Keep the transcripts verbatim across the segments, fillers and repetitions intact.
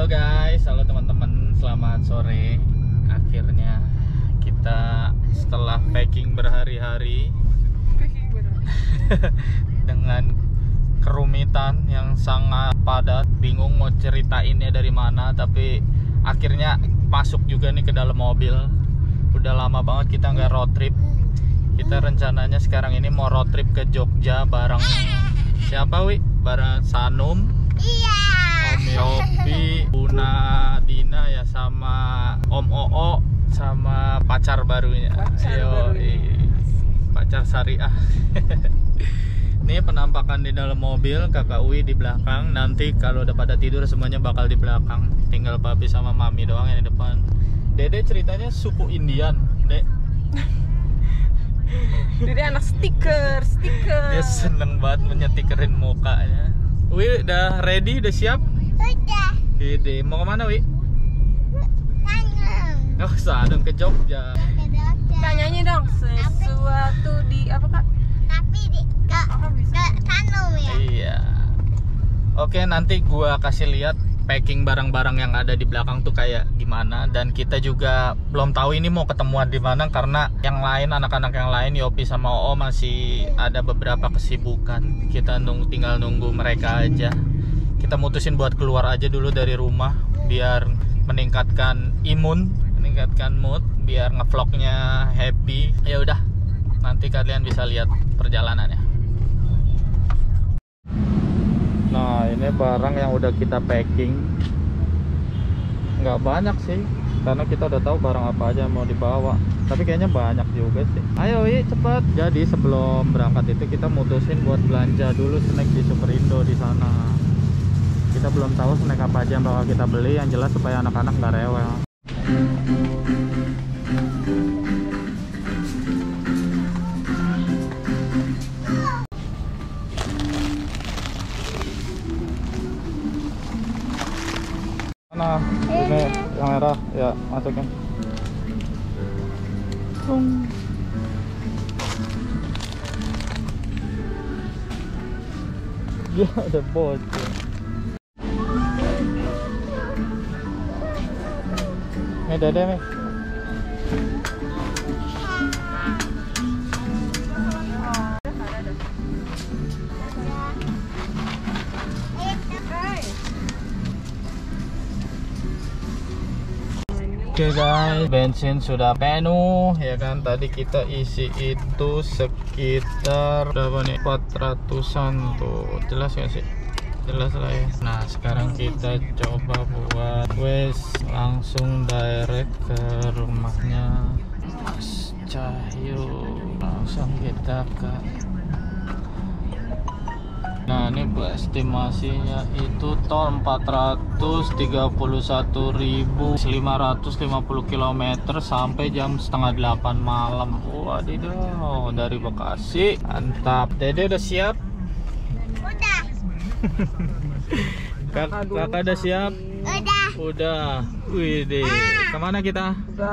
Halo guys, halo teman-teman, selamat sore. Akhirnya kita setelah packing berhari-hari dengan kerumitan yang sangat padat, bingung mau ceritainnya dari mana, tapi akhirnya masuk juga nih ke dalam mobil. Udah lama banget kita nggak road trip. Kita rencananya sekarang ini mau road trip ke Jogja bareng siapa Wi? Bareng Sanum, iya, Om Yopi, Buna Dina ya, sama Om Oo, sama pacar barunya. Pacar Yo, baru. pacar syariah. Ini penampakan di dalam mobil, kakak Uwi di belakang. Nanti kalau udah pada tidur semuanya bakal di belakang. Tinggal papi sama mami doang yang di depan. Dede ceritanya suku Indian, Dek. Jadi anak stiker, stiker. Dia seneng banget menyetikerin mukanya. Wi udah ready, udah siap? udah, Dede mau kemana Wi? tanam, Oh, sadung ke Jogja. ke dokter, Kak nyanyi dong sesuatu di apa Kak? tapi di ke Apa bisa? ke tanam ya, Iya. Oke, nanti gua kasih lihat packing barang-barang yang ada di belakang tuh kayak gimana, dan kita juga belum tahu ini mau ketemuan di mana karena yang lain, anak-anak yang lain Yopi sama Oo masih ada beberapa kesibukan. Kita nunggu, tinggal nunggu mereka aja. Kita mutusin buat keluar aja dulu dari rumah biar meningkatkan imun, meningkatkan mood, biar ngevlognya happy. Ya udah, nanti kalian bisa lihat perjalanannya. Nah, ini barang yang udah kita packing. Nggak banyak sih, karena kita udah tahu barang apa aja yang mau dibawa. Tapi kayaknya banyak juga sih. Ayo Wi, cepat. Jadi sebelum berangkat itu kita mutusin buat belanja dulu snack di Superindo di sana. Kita belum tahu snack apa aja yang bakal kita beli, yang jelas supaya anak-anak nggak rewel. Nah, ini yang merah ya, masukin. Tung. Dia ada bocor. Ini Dede nih. Oke guys, bensin sudah penuh ya kan. Tadi kita isi itu sekitar berapa nih? empat ratusan tuh. Jelas gak sih? Jelas lah ya. Nah, sekarang kita coba buat wes langsung direct ke rumahnya Mas Cahyo. Langsung kita ke. Nah, ini estimasinya itu tol empat ratus tiga puluh satu ribu lima ratus lima puluh kilometer sampai jam setengah delapan malam. Wadidaw, dari Bekasi. Mantap. Dede udah siap? udah, Kak, kakak udah siap? udah, Udah. Wih deh. Kemana kita? Udah.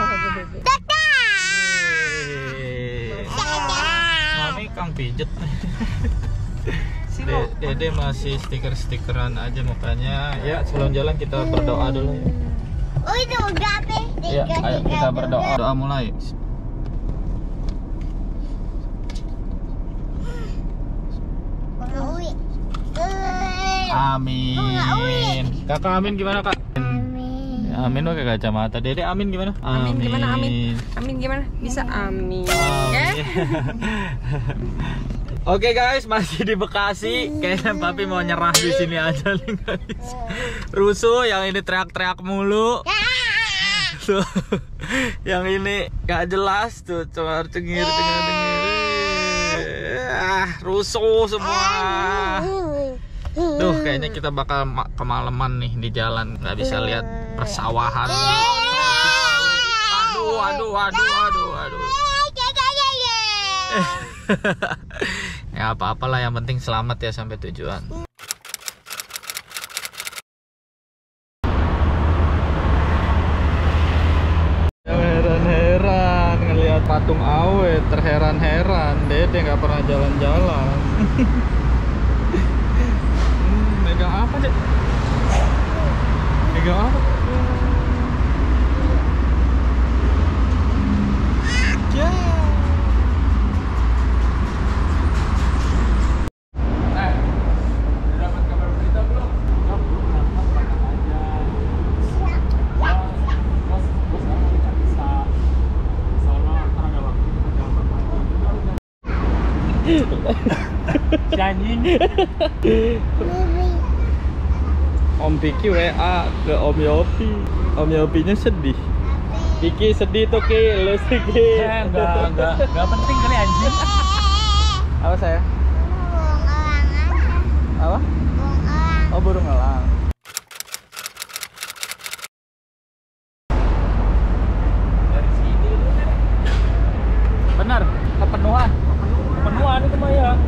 Wih. dadah, Mami kang pijet. Silo. De- Dede masih stiker-stikeran aja mukanya. Ya, sebelum jalan kita berdoa dulu ya. udah, udah, pe, Ya, tiga, ayo tiga, kita dua. berdoa. Doa mulai. Uwi. Eh, Amin. Kakak amin gimana kak? amin, Ya, amin pakai kacamata. Dede amin gimana? Amin gimana amin? Amin gimana? Bisa amin. Ya? Amin. Oke guys, masih di Bekasi. Kayaknya papi mau nyerah di sini aja nih guys. Rusuh, yang ini teriak-teriak mulu. Tuh, yang ini gak jelas tuh, cuma cengir cengir cengir. Ah, rusuh semua. Duh, kayaknya kita bakal ma- kemalaman nih di jalan, nggak bisa lihat persawahan. Aduh, aduh, aduh, aduh, aduh. Ya apa-apalah, yang penting selamat ya sampai tujuan. Heran-heran ngelihat patung awet, terheran-heran. Dede nggak pernah jalan-jalan. Hmm, megang apa deh? Megang apa? Ya. Eh, udah dapat kabar berita belum? Belum, belum dapat, makan aja. Bos, bos kamu tidak bisa. Soalnya ntar ada waktu kita jalan lagi. Si anjing. Om Piki W A ke Om Yopi. Om Yopinya sedih. Piki sedih tuh Ki, lu sih Ki. Eh, enggak, enggak, enggak penting kali anjing. Apa saya? Burung elang aja. Apa? Burung elang. Oh, burung elang. Dari sini lu. Benar, kepenuhan. Kepenuhan itu mah ya.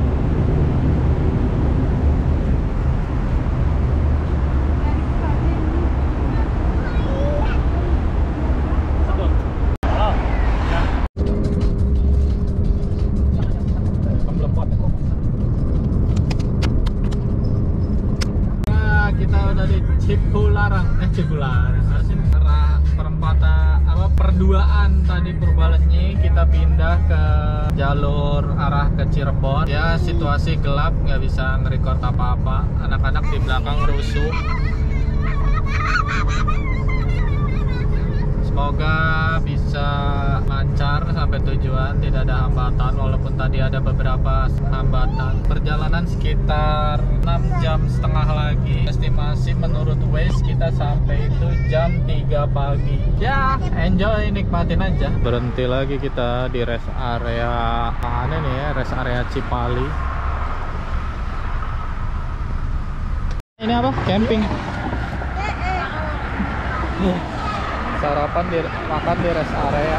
Cipularang, eh Cipularang, arah perempatan apa perduaan tadi Purbalenyi, kita pindah ke jalur arah ke Cirebon. Ya situasi gelap, nggak bisa nge-record apa-apa. Anak-anak di belakang rusuh. Semoga bisa lancar sampai tujuan, tidak ada hambatan walaupun tadi ada beberapa hambatan. Perjalanan sekitar enam jam setengah lagi. Estimasi menurut Waze kita sampai itu jam tiga pagi. Ya, enjoy, nikmatin aja. Berhenti lagi kita di rest area mana nih ya, rest area Cipali. Ini apa? Camping. Sarapan di makan di rest area.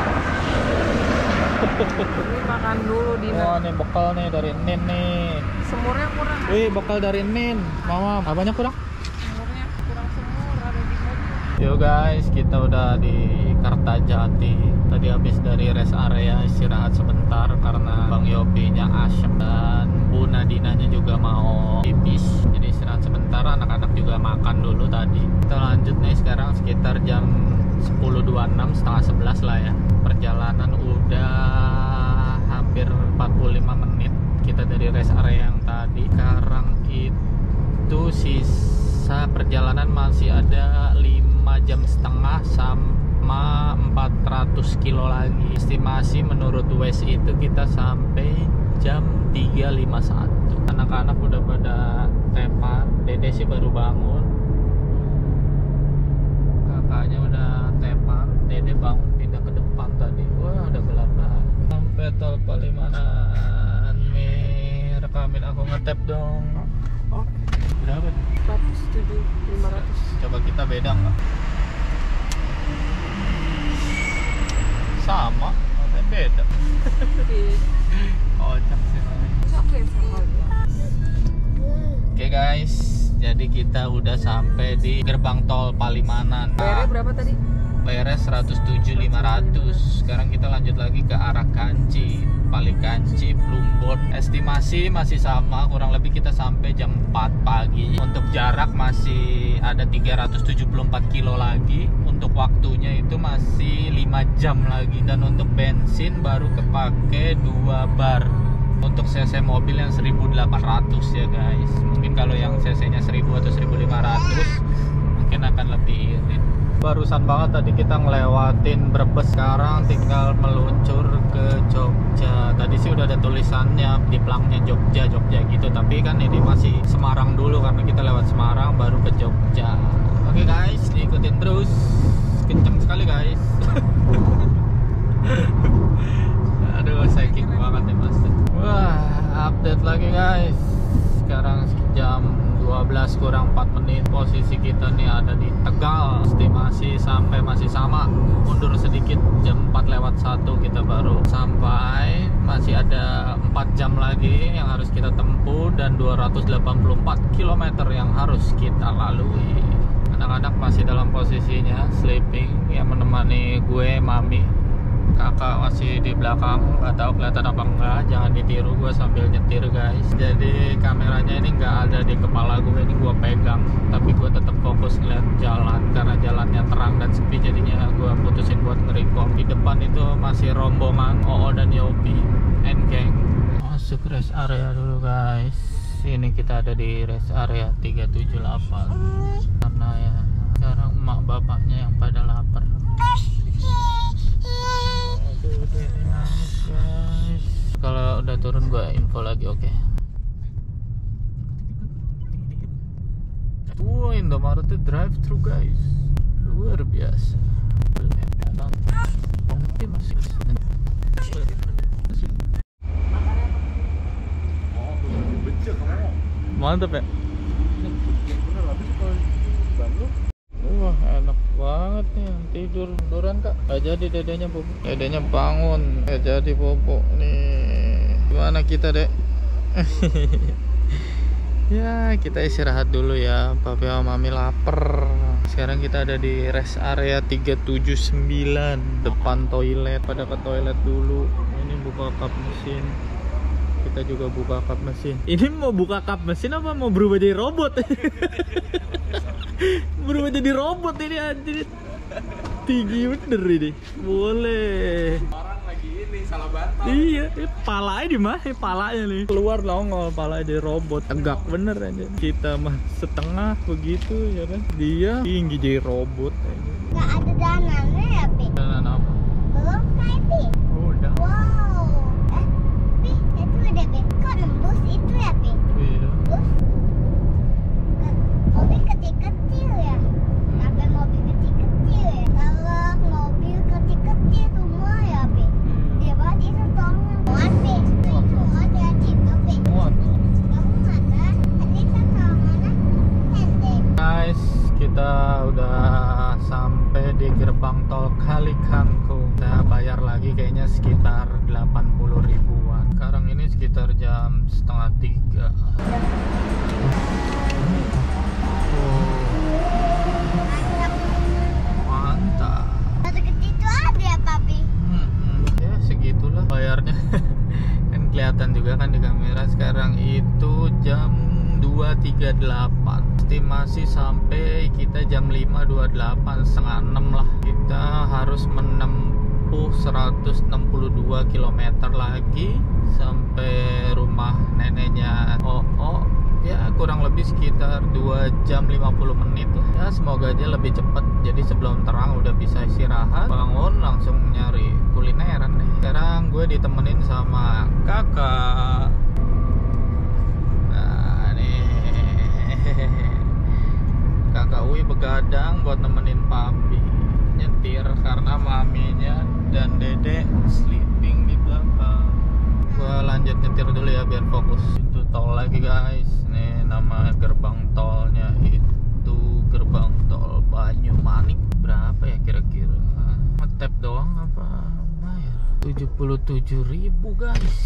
Ini makan dulu Dina. Wah, nih bekal nih dari Nin nih. Semurnya kurang. Wih, bekal dari Nin. Mama, apanya kurang? Semurnya kurang semur, ada di mobil. Yo guys, kita udah di Kertajati. Tadi habis dari rest area istirahat sebentar karena Bang Yopinya asem dan Bu Nadinanya juga mau pipis. Jadi istirahat sebentar, anak-anak juga makan dulu tadi. Kita lanjut nih sekarang sekitar jam sepuluh dua puluh enam, setengah sebelas lah ya. Perjalanan udah hampir empat puluh lima menit kita dari rest area yang tadi. Sekarang itu sisa perjalanan masih ada lima jam setengah sama empat ratus kilo lagi. Estimasi menurut Waze itu kita sampai jam tiga lima puluh satu. Anak-anak udah pada tepar, Dede sih baru bangun, kakaknya udah tepar, Dede bangun pindah ke depan tadi. Wah, udah gelap banget. Sampai tol Palimanan. Nih, rekamin aku ngetap dong. Oh, Berapa? seratus tujuh, lima ratus. Coba kita beda nggak? Sama, tapi beda. Kocak sih. Oke, sama ya. Oke guys, jadi kita udah sampai di gerbang tol Palimanan. Bayarnya berapa tadi? Bayarnya seratus tujuh ribu lima ratus. Sekarang kita lanjut lagi ke arah Kanci, Palikanci, Plumbon. Estimasi masih sama, kurang lebih kita sampai jam empat pagi. Untuk jarak masih ada tiga ratus tujuh puluh empat kilo lagi. Untuk waktunya itu masih lima jam lagi. Dan untuk bensin baru kepake dua bar. Untuk cc mobil yang seribu delapan ratus ya guys. Mungkin kalau yang cc-nya seribu atau seribu lima ratus mungkin akan lebih irit. Barusan banget tadi kita ngelewatin Brebes, sekarang tinggal meluncur ke Jogja. Tadi sih udah ada tulisannya di pelangnya Jogja, Jogja gitu. Tapi kan ini masih Semarang dulu karena kita lewat Semarang baru ke Jogja. Oke guys, diikutin terus. Kenceng sekali guys. Aduh, saking banget ya mas. Wah, update lagi guys. Sekarang jam dua belas kurang empat menit. Posisi kita nih ada di Tegal. Estimasi sampai masih sama, mundur sedikit jam empat lewat satu kita baru sampai. Masih ada empat jam lagi yang harus kita tempuh dan dua ratus delapan puluh empat kilometer yang harus kita lalui. Anak-anak masih dalam posisinya sleeping, yang menemani gue, Mami. kakak masih di belakang, nggak tahu kelihatan apa enggak. Jangan ditiru gue sambil nyetir guys. Jadi kameranya ini nggak ada di kepala gue, ini gue pegang, tapi gue tetap fokus ngeliat jalan karena jalannya terang dan sepi. Jadinya gue putusin buat nge-record. Di depan itu masih rombongan O O dan Yopi and gang. Masuk rest area dulu guys. Ini kita ada di rest area tiga tujuh delapan karena ya sekarang emak bapaknya yang pada lapar. Aduh, dia nangis guys. Kalau udah turun gue info lagi, oke? Okay? Wow, Indomaret drive thru guys, luar biasa. Mantap ya. Wah, enak banget nih tidur tiduran kak. Gak jadi dedenya bobo. Dedenya bangun, gak jadi bobo nih. Gimana kita dek? Ya kita istirahat dulu ya. Papi sama mami lapar. Sekarang kita ada di rest area tiga tujuh sembilan depan toilet. Pada ke toilet dulu. Ini buka kap mesin. Kita juga buka kap mesin. Ini mau buka kap mesin apa mau berubah jadi robot? Berubah jadi robot ini anjir. Tinggi bener ini. Boleh. Orang lagi ini salah bantal. Iya, ini palanya di mana? Palanya nih. Keluar nongol palanya jadi robot. Tegak bener aja. Kita mah setengah begitu ya kan. Dia tinggi jadi robot aja. Nggak ada dananya ya, Pi? Jalan apa? Belum kayak, Pi? Udah. Wow. Eh, Pi, itu udah, Pi. Kok nembus itu ya, Pi? Iya. Terus? Ke- mobil kecil-kecil ya? Sampai mobil kecil-kecil ya? Kalau mobil kecil-kecil semua ya, Pi? Dia buat itu tolong. Muat, Pi. Muat ya, situ, Pi. Muat. Kamu mana? Tadi kan kalau mana? Pendek. Guys, kita udah sampai di gerbang tol Kali Kangkung. Saya bayar lagi kayaknya sekitar delapan puluh ribuan. Sekarang ini sekitar jam setengah tiga. Oh, mantap. Satu kecil itu ada ya, Papi? Hmm, ya segitulah bayarnya. Kan kelihatan juga kan di kamera. Sekarang itu jam dua tiga delapan. Estimasi sampai kita jam lima dua puluh delapan, setengah enam lah. Kita harus menempuh seratus enam puluh dua kilometer lagi sampai rumah neneknya Oh oh. Ya kurang lebih sekitar dua jam lima puluh menit lah. Ya semoga aja lebih cepat. Jadi sebelum terang udah bisa istirahat, bangun langsung nyari kulineran deh. Sekarang gue ditemenin sama kakak. Nah nih kakak Uwi begadang buat nemenin papi nyetir karena maminya dan dedek sleeping di belakang. Gua lanjut nyetir dulu ya biar fokus. Pintu tol lagi guys. Nih nama gerbang tolnya itu gerbang tol Banyumanik. Berapa ya kira-kira? Ngetap doang apa bayar? tujuh puluh tujuh ribu guys.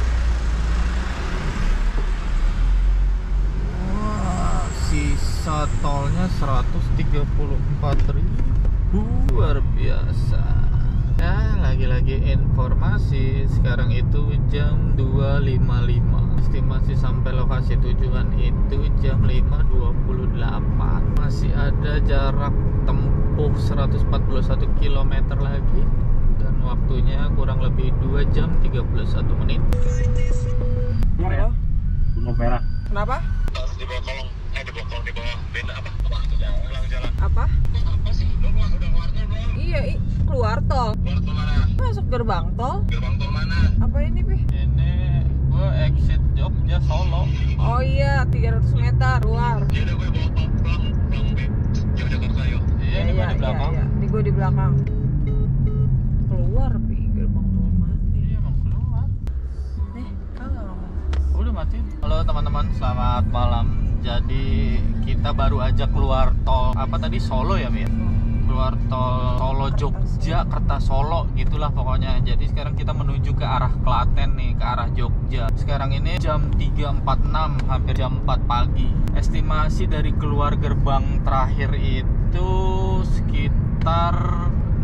Wah, sisa tolnya seratus tiga puluh empat ribu. Luar biasa. Ya, lagi-lagi informasi. Sekarang itu jam dua lima lima. Estimasi sampai lokasi tujuan itu jam lima dua puluh delapan. Masih ada jarak tempuh seratus empat puluh satu kilometer lagi. Dan waktunya kurang lebih dua jam tiga puluh satu menit. Halo? Gunung Perak. Kenapa? Di bawah kolong, eh di bawah kolong, di bawah benda apa? Apa? Ulang jalan. Apa? Apa sih? Lo keluar, udah keluar tol belum? Iya, i- keluar tol. Keluar tol mana? Masuk gerbang tol. Gerbang tol mana? Apa ini, Pi? Ini gue exit Jogja Solo. Oh iya, tiga ratus meter keluar. Ya udah gue bawa tol pulang, pulang be. Ya udah Jakarta yuk. Iya, ini gua di belakang. Iya, di gue di belakang. Keluar, Pi, gerbang tol mati. Iya, emang keluar. Eh, kagak ngomong. Udah mati. Halo teman-teman, selamat malam. Jadi kita baru aja keluar tol apa tadi Solo ya, Mir? Keluar tol Solo Jogja, Kertasolo gitulah pokoknya. Jadi sekarang kita menuju ke arah Klaten nih, ke arah Jogja. Sekarang ini jam tiga empat puluh enam, hampir jam empat pagi. Estimasi dari keluar gerbang terakhir itu sekitar enam puluh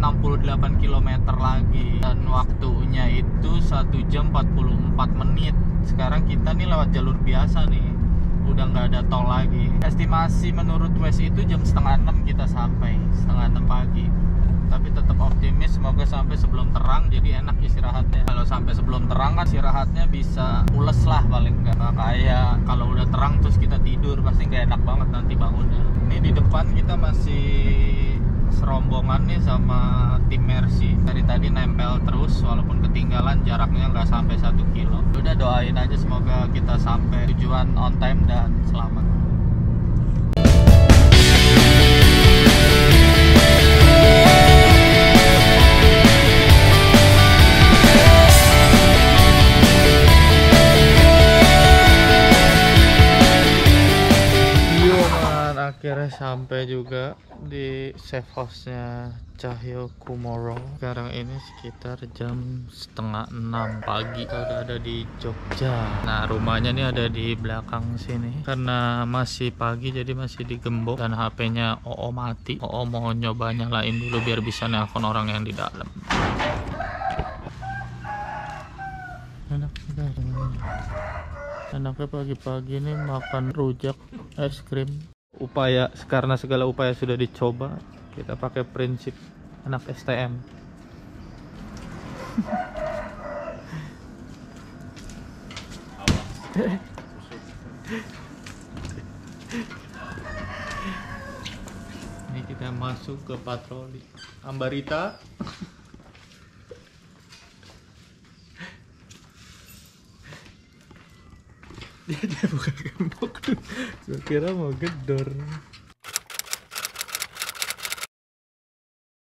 delapan kilometer lagi dan waktunya itu satu jam empat puluh empat menit. Sekarang kita nih lewat jalur biasa nih, udah nggak ada tol lagi. Estimasi menurut Waze itu jam setengah enam kita sampai, setengah enam pagi. Tapi tetap optimis semoga sampai sebelum terang, jadi enak istirahatnya. Kalau sampai sebelum terang kan istirahatnya bisa pules lah paling nggak. Nggak kayak kalau udah terang terus kita tidur, pasti nggak enak banget nanti bangunnya. Ini di depan kita masih serombongan nih sama tim Mercy. Dari tadi nempel terus walaupun ketinggalan, jaraknya nggak sampai satu kilo. Udah doain aja semoga kita sampai tujuan on time dan selamat. Akhirnya sampai juga di safe house-nya Cahyo Kumoro. Sekarang ini sekitar jam setengah enam pagi. Kita udah ada di Jogja. Nah, rumahnya nih ada di belakang sini. Karena masih pagi jadi masih digembok dan H P-nya O O mati. O O mau nyoba nyalain dulu biar bisa nelpon orang yang di dalam. Enak banget. Enaknya pagi-pagi nih makan rujak, es krim. Upaya, karena segala upaya sudah dicoba, kita pakai prinsip anak S T M. Ini kita masuk ke patroli Ambarita. Dia, dia bukan gembok tuh. Gue kira mau gedor.